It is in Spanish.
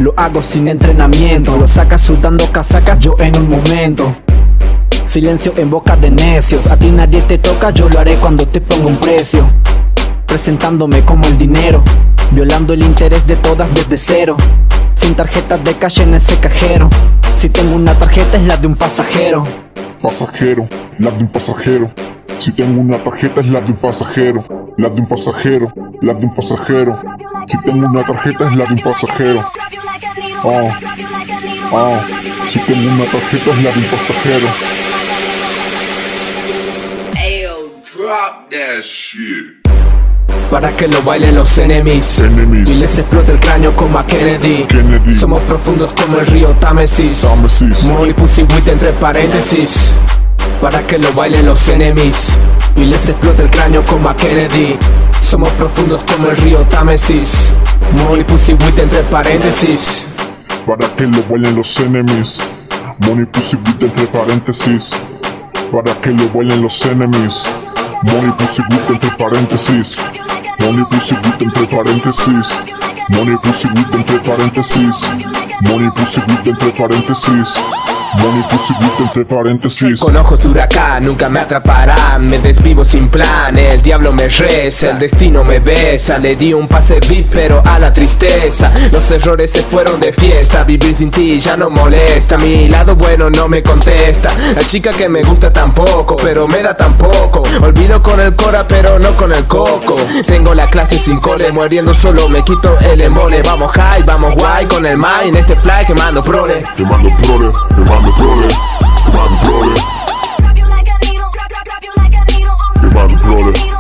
lo hago sin entrenamiento. Lo sacas sudando casacas, yo en un momento. Silencio en boca de necios, a ti nadie te toca, yo lo haré cuando te ponga un precio. Presentándome como el dinero, violando el interés de todas desde cero. Sin tarjetas de cash en ese cajero. Si tengo una tarjeta es la de un pasajero. Pasajero, la de un pasajero. Si tengo una tarjeta es la de un pasajero. La de un pasajero, la de un pasajero. Si tengo una tarjeta es la de un pasajero. Si tengo una tarjeta es la de un pasajero. Ayo, drop that shit. Para que lo bailen los enemies y les explote el cráneo como a Kennedy. Somos profundos como el río Támesis. Money pussy with entre paréntesis. Para que lo bailen los enemies y les explote el cráneo como a Kennedy. Somos profundos como el río Támesis. Money pussy with entre paréntesis. Para que lo bailen los enemies. Money pussy with entre paréntesis. Para que lo bailen los enemies. Money pussy with entre paréntesis. Money pussy with entre paréntesis. Money pussy with entre paréntesis. Money pussy with entre paréntesis. Money pussy with entre paréntesis. Con ojos de huracán nunca me atraparán. Me desvivo sin plan, el diablo me reza. El destino me besa, le di un pase VIP pero a la tristeza. Los errores se fueron de fiesta. Vivir sin ti ya no molesta. Mi lado bueno no me contesta. La chica que me gusta tampoco, pero me da tampoco. Olvido con el cora pero no con el coco. Tengo la clase sin cole, muriendo solo me quito el embole. Vamos high, vamos guay con el mind. Este fly quemando prole. Quemando prole, quemando prole, quemando prole, quemando prole.